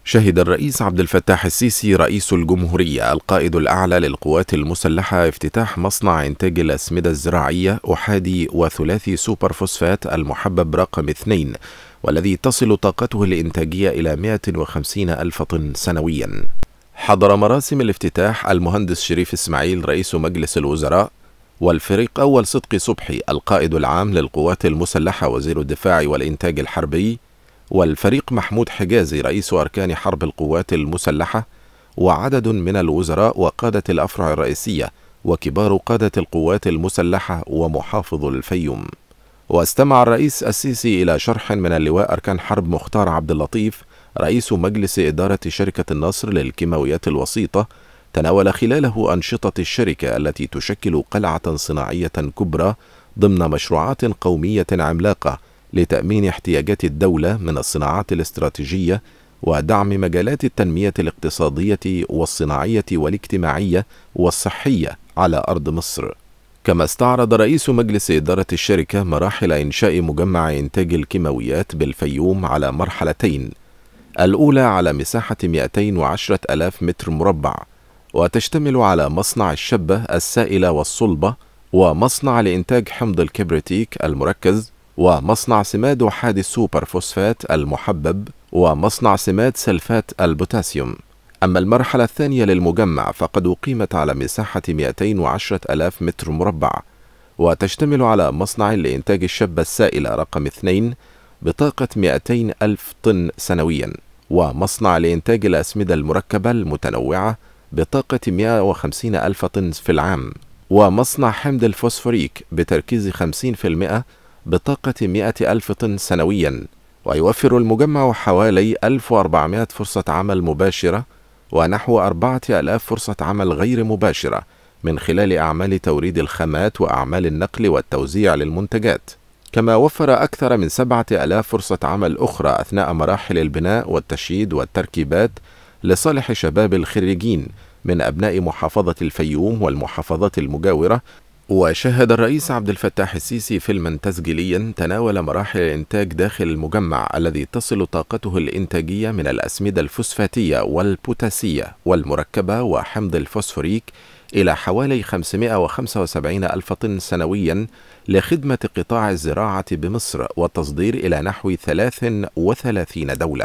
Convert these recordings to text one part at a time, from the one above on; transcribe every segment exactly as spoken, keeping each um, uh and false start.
شهد الرئيس عبد الفتاح السيسي رئيس الجمهورية القائد الأعلى للقوات المسلحة افتتاح مصنع إنتاج الأسمدة الزراعية أحادي وثلاثي سوبر فوسفات المحبب رقم اثنين، والذي تصل طاقته الإنتاجية إلى مئة وخمسين ألف طن سنويا. حضر مراسم الافتتاح المهندس شريف إسماعيل رئيس مجلس الوزراء، والفريق أول صدقي صبحي القائد العام للقوات المسلحة وزير الدفاع والإنتاج الحربي، والفريق محمود حجازي رئيس أركان حرب القوات المسلحة، وعدد من الوزراء وقادة الأفرع الرئيسية وكبار قادة القوات المسلحة ومحافظ الفيوم. واستمع الرئيس السيسي إلى شرح من اللواء أركان حرب مختار عبد اللطيف رئيس مجلس إدارة شركة النصر للكيماويات الوسيطة، تناول خلاله أنشطة الشركة التي تشكل قلعة صناعية كبرى ضمن مشروعات قومية عملاقة لتأمين احتياجات الدولة من الصناعات الاستراتيجية ودعم مجالات التنمية الاقتصادية والصناعية والاجتماعية والصحية على أرض مصر. كما استعرض رئيس مجلس إدارة الشركة مراحل إنشاء مجمع إنتاج الكيماويات بالفيوم على مرحلتين، الأولى على مساحة مئتين وعشرة آلاف متر مربع، وتشتمل على مصنع الشبة السائلة والصلبة، ومصنع لإنتاج حمض الكبريتيك المركز، ومصنع سماد أحادي السوبر فوسفات المحبب، ومصنع سماد سلفات البوتاسيوم. أما المرحلة الثانية للمجمع فقد أقيمت على مساحة مئتين وعشرة آلاف متر مربع، وتشتمل على مصنع لإنتاج الشبة السائلة رقم اثنين بطاقة مئتين ألف طن سنويا، ومصنع لإنتاج الأسمدة المركبة المتنوعة بطاقة مئة وخمسين ألف طن في العام، ومصنع حمض الفوسفوريك بتركيز خمسين بالمئة بطاقة مئة ألف طن سنويا. ويوفر المجمع حوالي ألف وأربعمئة فرصة عمل مباشرة ونحو أربعة آلاف فرصة عمل غير مباشرة من خلال أعمال توريد الخامات وأعمال النقل والتوزيع للمنتجات. كما وفر أكثر من سبعة آلاف فرصة عمل أخرى أثناء مراحل البناء والتشييد والتركيبات لصالح شباب الخريجين من أبناء محافظة الفيوم والمحافظات المجاورة. وشهد الرئيس عبد الفتاح السيسي فيلما تسجيليا تناول مراحل الإنتاج داخل المجمع الذي تصل طاقته الإنتاجية من الأسمدة الفوسفاتية والبوتاسية والمركبة وحمض الفوسفوريك إلى حوالي خمسمئة وخمسة وسبعين ألف طن سنويا لخدمة قطاع الزراعة بمصر والتصدير إلى نحو ثلاث وثلاثين دولة.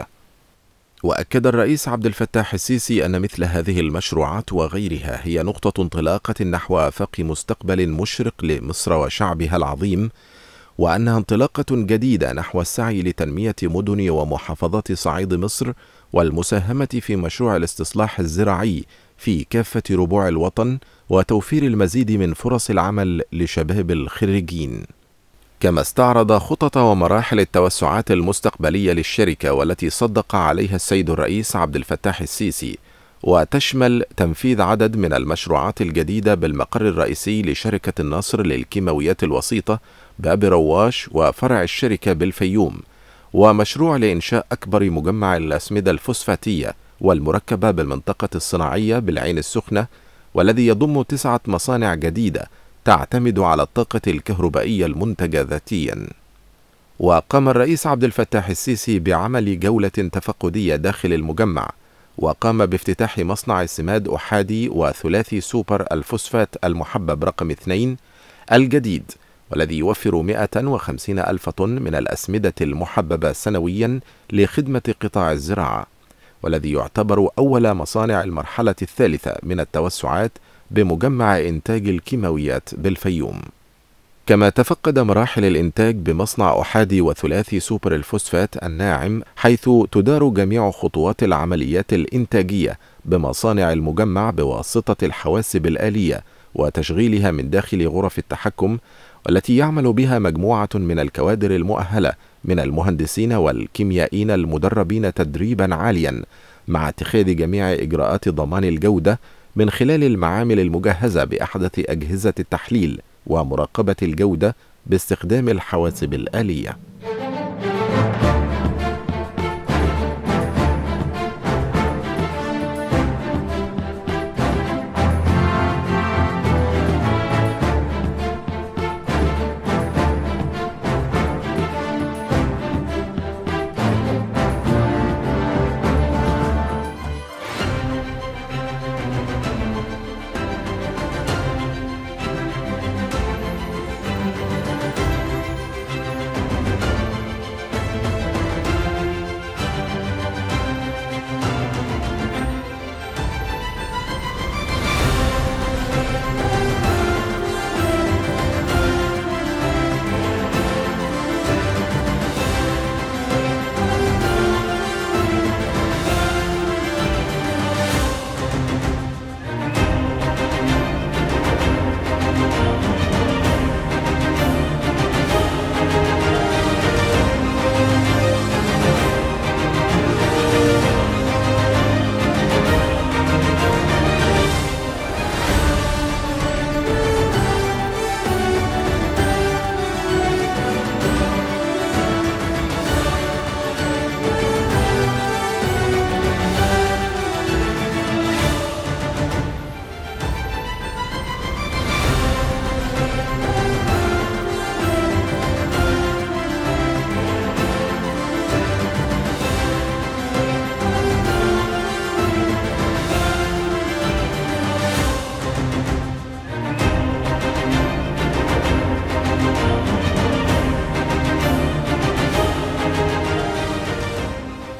وأكد الرئيس عبد الفتاح السيسي أن مثل هذه المشروعات وغيرها هي نقطة انطلاقة نحو آفاق مستقبل مشرق لمصر وشعبها العظيم، وأنها انطلاقة جديدة نحو السعي لتنمية مدن ومحافظات صعيد مصر والمساهمة في مشروع الاستصلاح الزراعي في كافة ربوع الوطن وتوفير المزيد من فرص العمل لشباب الخريجين. كما استعرض خطط ومراحل التوسعات المستقبلية للشركة والتي صدق عليها السيد الرئيس عبد الفتاح السيسي، وتشمل تنفيذ عدد من المشروعات الجديدة بالمقر الرئيسي لشركة النصر للكيماويات الوسيطة باب رواش وفرع الشركة بالفيوم، ومشروع لإنشاء أكبر مجمع الأسمدة الفوسفاتية والمركبة بالمنطقة الصناعية بالعين السخنة، والذي يضم تسعة مصانع جديدة تعتمد على الطاقة الكهربائية المنتجة ذاتيا. وقام الرئيس عبد الفتاح السيسي بعمل جولة تفقدية داخل المجمع، وقام بافتتاح مصنع السماد أحادي وثلاثي سوبر الفوسفات المحبب رقم اثنين الجديد، والذي يوفر مئة وخمسين ألف طن من الأسمدة المحببة سنويا لخدمة قطاع الزراعة، والذي يعتبر أول مصانع المرحلة الثالثة من التوسعات بمجمع إنتاج الكيماويات بالفيوم. كما تفقد مراحل الإنتاج بمصنع أحادي وثلاثي سوبر الفوسفات الناعم، حيث تدار جميع خطوات العمليات الإنتاجية بمصانع المجمع بواسطة الحواسب الآلية وتشغيلها من داخل غرف التحكم، والتي يعمل بها مجموعة من الكوادر المؤهلة من المهندسين والكيميائيين المدربين تدريبا عاليا، مع اتخاذ جميع إجراءات ضمان الجودة من خلال المعامل المجهزة بأحدث أجهزة التحليل ومراقبة الجودة باستخدام الحواسب الآلية.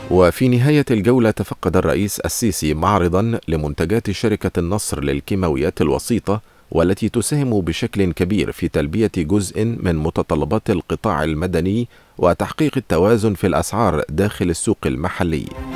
وفي نهاية الجولة تفقد الرئيس السيسي معرضا لمنتجات شركة النصر للكيماويات الوسيطة، والتي تساهم بشكل كبير في تلبية جزء من متطلبات القطاع المدني وتحقيق التوازن في الأسعار داخل السوق المحلي.